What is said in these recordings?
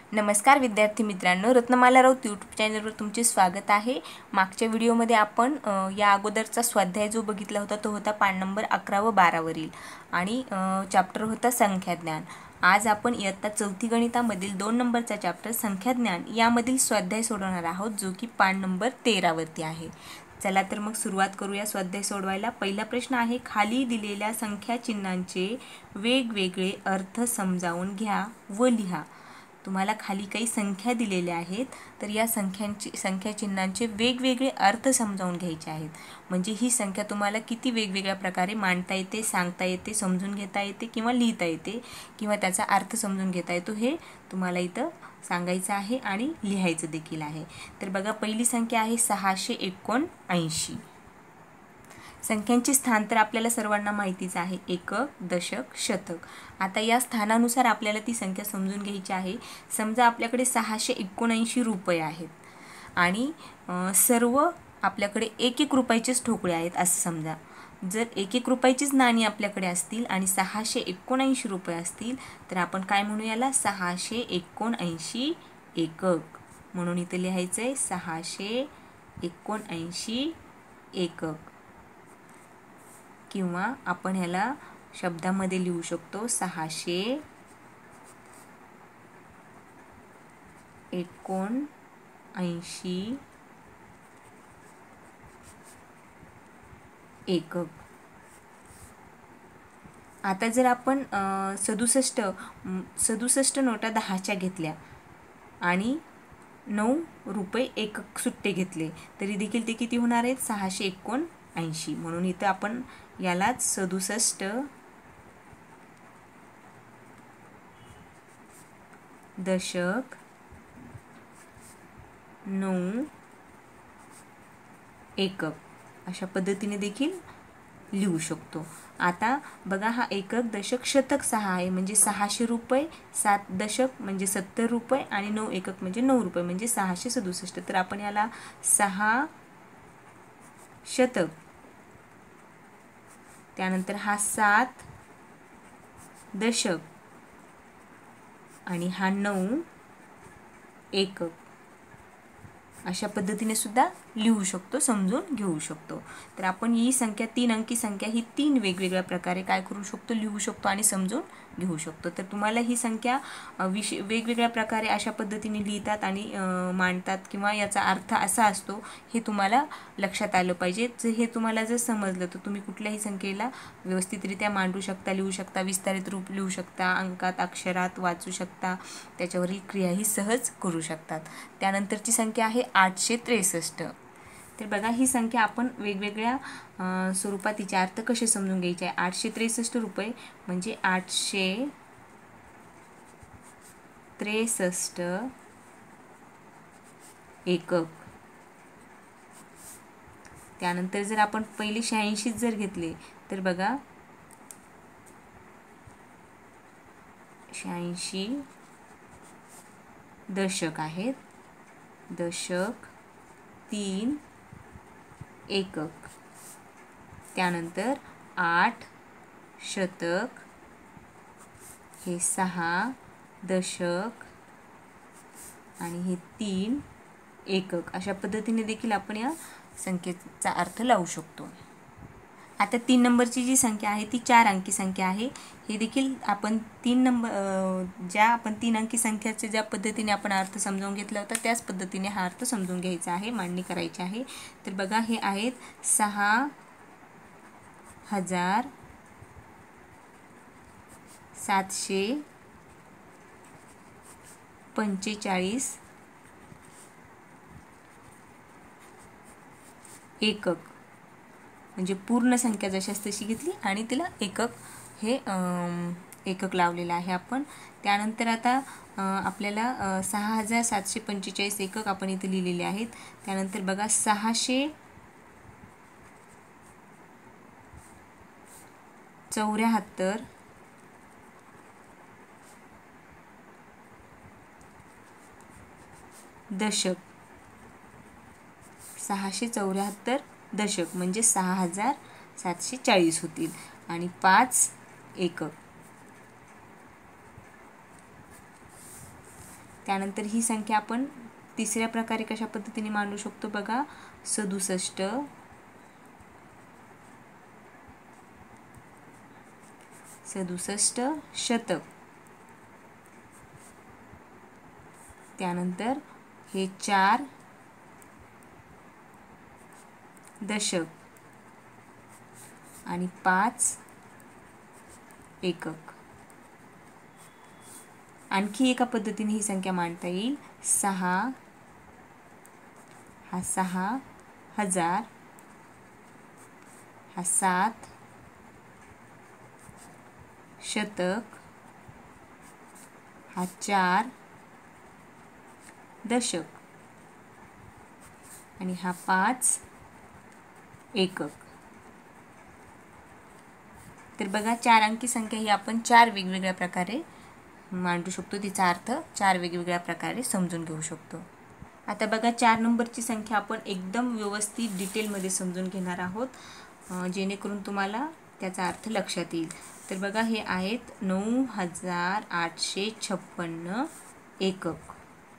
नमस्कार विद्यार्थी मित्रांनो, रत्नमाला राऊत यूट्यूब चॅनलवर तुमचे स्वागत आहे। मागच्या व्हिडिओमध्ये आपण या अगोदरचा स्वाध्याय जो बघितला होता तो होता पान नंबर 11 व 12 वरील आणि चॅप्टर होता संख्याज्ञान। आज आपण इयत्ता चौथी गणितामधील 2 नंबरचा चॅप्टर संख्याज्ञान यामधील स्वाध्याय सोडवणार आहोत, जो की पान नंबर 13 वरती आहे। चला तर मग सुरुवात करूया स्वाध्याय सोडवायला। पहिला प्रश्न आहे, खाली दिलेल्या संख्या चिन्हांचे वेगवेगळे अर्थ समजावून घ्या व लिहा। तुम्हाला खाली काही संख्या दिलेल्या आहेत, तर या संख्या चिन्हांचे वेगवेगळे अर्थ समजावून घ्यायचे आहेत। म्हणजे ही संख्या तुम्हाला किती वेगवेगळ्या प्रकारे मांडता येते, सांगता येते, समजून घेता येते किंवा लिहिता येते किंवा त्याचा अर्थ समजून घेता येतो, हे तुम्हाला इथं सांगायचं आहे आणि लिहायचं देखील आहे। तर बघा, पहिली संख्या आहे 679। संख्यांचे स्थान तर आपल्याला सर्वांना माहितीच आहे, एकक, दशक, शतक। आता या स्थानानुसार आपल्याला ती संख्या समजून घ्यायची आहे। समजा आपल्याकडे 679 रुपये आहेत आणि सर्व आपल्याकडे 1-1 रुपयाचेच ठोकळे आहेत असं समजा। जर 1-1 रुपयाचीच नाणी आपल्याकडे असतील आणि 679 रुपये असतील, तर आपण काय म्हणू याला? 679 एकक म्हणून इथे लिहायचं आहे 679 एकक। किंवा आपण ह्याला शब्दामध्ये लिहू शकतो 679 एकक। आता जर आपण 67 नोटा 10च्या घेतल्या आणि 9 रुपये एकक सुट्टे घेतले, तरी देखील ते किती होणार आहेत? 679। म्हणून इथं आपण यालाच 67 दशक 9 एकक अशा पद्धतीने देखील लिहू शकतो। आता बघा, हा एकक, दशक, शतक 6 आहे, म्हणजे 600 रुपये, 7 दशक म्हणजे 70 रुपये आणि 9 एकक म्हणजे 9 रुपये म्हणजे 667। तर आपण याला 6 शतक, त्यानंतर हा 7 दशक आणि हा 9 एकक अशा पद्धतीने सुद्धा लिहू शकतो, समजून घेऊ शकतो। तर आपण ही संख्या 3 अंकी संख्या ही 3 वेगवेगळ्या प्रकारे काय करू शकतो? लिहू शकतो आणि समजून घेऊ शकतो। तर तुम्हाला ही संख्या वेगवेगळ्या प्रकारे अशा पद्धतीने लिहितात आणि मांडतात किंवा याचा अर्थ असा असतो, हे तुम्हाला लक्षात आलं पाहिजे। हे तुम्हाला जर समजलं तर तुम्ही कुठल्याही संख्येला व्यवस्थितरित्या मांडू शकता, लिहू शकता, विस्तारित रूप लिहू शकता, अंकात, अक्षरात वाचू शकता, त्याच्यावरील क्रियाही सहज करू शकतात। त्यानंतरची संख्या आहे 863। तर बघा, ही संख्या आपण वेगवेगळ्या स्वरूपात तिचे अर्थ कसे समजून घ्यायचे आहे। 863 रुपये म्हणजे 863 एकक। त्यानंतर जर आपण पहिले 86 जर घेतले, तर बघा 86 दशक आहेत, दशक 3 एकक। त्यानंतर 8 शतक, हे 6 दशक आणि हे 3 एकक अशा पद्धतीने देखील आपण या संख्येचा अर्थ लावू शकतो। आता 3 नंबरची जी संख्या आहे ती 4 अंकी संख्या आहे। हे देखील आपण 3 अंकी संख्याचे ज्या पद्धतीने आपण अर्थ समजावून घेतला होता त्याच पद्धतीने हा अर्थ समजून घ्यायचा आहे, मांडणी करायची आहे। तर बघा, हे आहेत 6745 एकक। म्हणजे पूर्ण संख्या जशाच तशी घेतली आणि तिला एकक हे एकक लावलेलं आहे आपण। त्यानंतर आता आपल्याला 6745 एकक आपण इथे लिहिलेले आहेत। त्यानंतर बघा 674 दशक, 674 दशक म्हणजे 6740 होतील आणि 5 एकक। त्यानंतर ही संख्या आपण तिसऱ्या प्रकारे कशा पद्धतीने मांडू शकतो बघा, 67 शतक. त्यानंतर हे 4 दशक आणि 5 एकक. आणखी एका पद्धतीने ही संख्या मांडता येईल. 6 हा 6000, हा 7 शतक, हा 4 दशक आणि हा 5 एकक. तर बघा 4 अंकी संख्या ही आपण 4 वेगवेगळ्या प्रकारे मांडू शकतो, तिचा अर्थ 4 वेगवेगळ्या प्रकारे समजून घेऊ शकतो. आता बघा 4 नंबरची संख्या आपण एकदम व्यवस्थित डिटेलमध्ये समजून घेणार आहोत, जेणेकरून तुम्हाला त्याचा अर्थ लक्षात येईल. तर बघा हे आहेत 9856 एकक,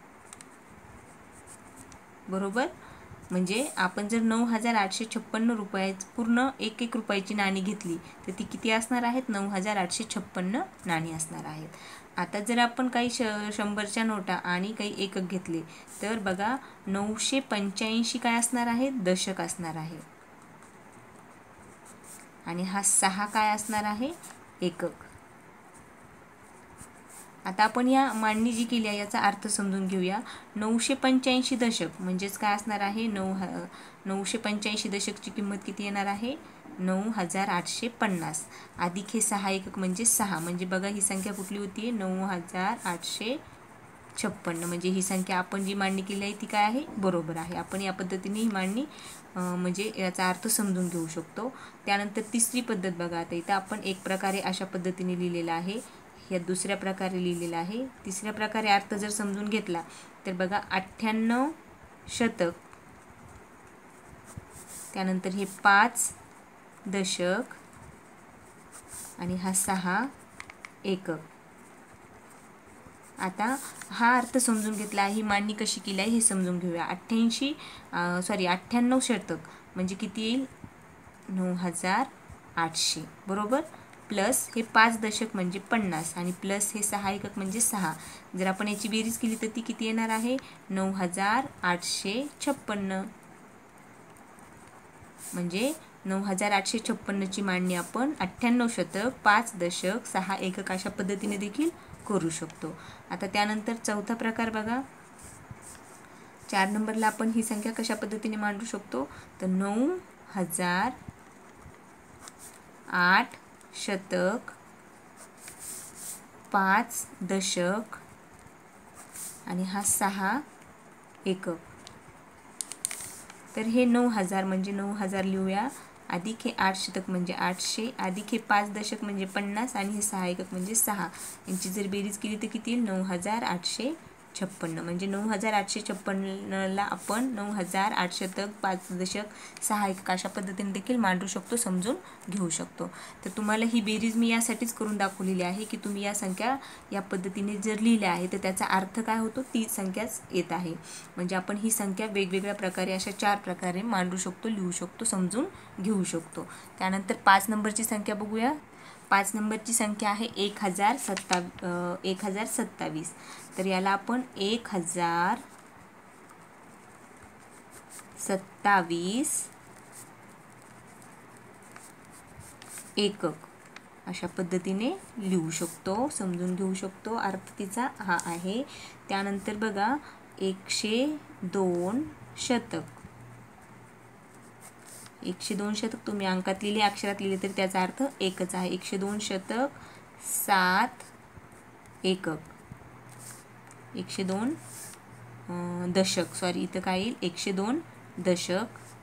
बरोबर. म्हणजे आपण जर 9856 रुपयाची पूर्ण 1 रुपयाची नाणी घेतली तर ती किती असणार आहेत, 9856 नाणी असणार आहेत. आता जर आपण काही 100च्या नोटा आणि काही एकक घेतले तर बघा 985 काय असणार आहे, दशक असणार आहे. आणि हा 6 काय असणार आहे, एकक. आता आपण या मांडणी जी केली आहे याचा अर्थ समजून घेऊया. 985 दशक म्हणजेच काय असणार आहे, 985 दशकची किंमत किती येणार आहे, 9850 अधिक हे 6 एकक म्हणजे 6. म्हणजे बघा ही संख्या कुठली होती, 9856. म्हणजे ही संख्या आपण जी मांडणी केली आहे ती काय आहे, बरोबर आहे. आपण या पद्धतीने ही मांडणी म्हणजे याचा अर्थ समजून घेऊ शकतो. त्यानंतर तिसरी पद्धत बघा. आता इथं आपण एक प्रकारे अशा पद्धतीने लिहिलेला आहे, या दुसऱ्या प्रकारे लिहिलेला आहे. तिसऱ्या प्रकारे अर्थ जर समजून घेतला तर बघा 98 शतक, त्यानंतर हे 5 दशक आणि हा 6 एकक. आता हा अर्थ समजून घेतला आहे, ही मांडणी कशी केली आहे हे समजून घेऊया. 98 शतक म्हणजे किती येईल, 9800, बरोबर. प्लस हे 5 दशक म्हणजे 50 आणि प्लस हे 6 एकक म्हणजे 6. जर आपण याची बेरीज केली तर ती किती येणार आहे, 9856. म्हणजे 9856 ची मांडणी आपण 98 शतक, 5 दशक, 6 एकक अशा पद्धतीने देखील करू शकतो. आता त्यानंतर चौथा प्रकार बघा. 4 नंबरला आपण ही संख्या कशा पद्धतीने मांडू शकतो, तर 9008 शतक, 5 दशक आणि हा 6 एकक. तर हे 9000 म्हणजे 9000 लिहूया, अधिक हे 8 शतक म्हणजे 800, अधिक हे 5 दशक म्हणजे 50 आणि हे 6 एकक म्हणजे 6. यांची जर बेरीज केली तर किती येईल, 9856. म्हणजे 9856ला आपण 9008 शतक, 5 दशक, 6 एकक अशा पद्धतीने देखील मांडू शकतो, समजून घेऊ शकतो. तर तुम्हाला ही बेरीज मी यासाठीच करून दाखवलेली आहे की तुम्ही या संख्या या पद्धतीने जर लिहिल्या आहे तर त्याचा अर्थ काय होतो, ती संख्याच येत आहे. म्हणजे आपण ही संख्या वेगवेगळ्या प्रकारे अशा 4 प्रकारे मांडू शकतो, लिहू शकतो, समजून घेऊ शकतो. त्यानंतर 5 नंबरची संख्या बघूया. 5 नंबरची संख्या आहे 1027. तर याला आपण 1027 एकक अशा पद्धतीने लिहू शकतो, समजून घेऊ शकतो. अर्थ तिचा हा आहे. त्यानंतर बघा 102 शतक. 102 शतक तुम्ही अंकात लिहिले, अक्षरात लिहिले तरी त्याचा अर्थ एकच आहे. 102 शतक, 7 एकक. 102 दशक, सॉरी इथं काय येईल, 102 दशक.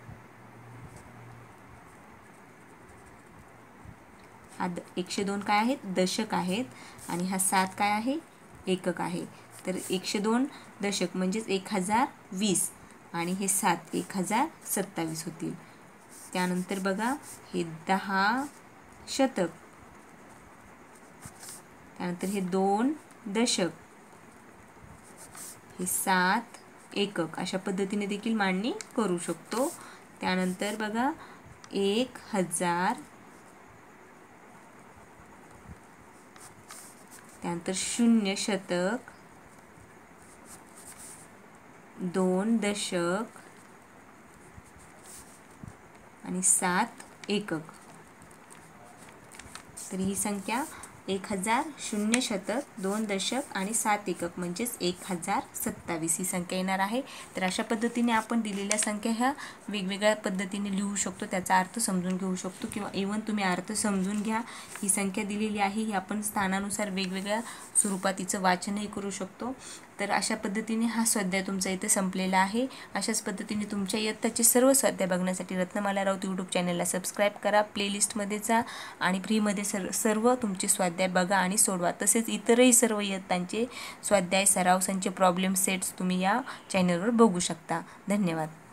102 काय आहेत, दशक आहेत आणि हा 7 काय आहे, एकक आहे. तर 102 दशक म्हणजेच 1020 आणि हे 7 1027 होतील. त्यानंतर बघा हे 10 शतक, त्यानंतर हे 2 दशक हे 7 एकक अशा पद्धतीने देखील मांडणी करू शकतो. त्यानंतर बघा 1000, त्यानंतर 0 शतक, 2 दशक आणि 7 एकक. तर ही संख्या 1000, 0 शतक, 2 दशक आणि 7 एकक म्हणजेच 1027 ही संख्या येणार आहे. तर अशा पद्धतीने आपण दिलेल्या संख्या ह्या वेगवेगळ्या पद्धतीने लिहू शकतो, त्याचा अर्थ समजून घेऊ शकतो किंवा इव्हन तुम्ही अर्थ समजून घ्या. ही संख्या दिलेली आहे ही आपण स्थानानुसार वेगवेगळ्या स्वरूपात तिचं वाचनही करू शकतो. तर अशा पद्धतीने हा स्वाध्याय तुमचा इथे संपलेला आहे. अशाच पद्धतीने तुमच्या इयत्ताचे सर्व स्वाध्याय बघण्यासाठी रत्नमाला राऊत यूट्यूब चॅनलला सबस्क्राईब करा. प्लेलिस्टमध्ये जा आणि फ्रीमध्ये सर्व तुमचे स्वाध्याय बघा आणि सोडवा. तसेच इतरही सर्व इयत्तांचे स्वाध्याय, सराव संच, प्रॉब्लेम सेट्स तुम्ही या चॅनलवर बघू शकता. धन्यवाद.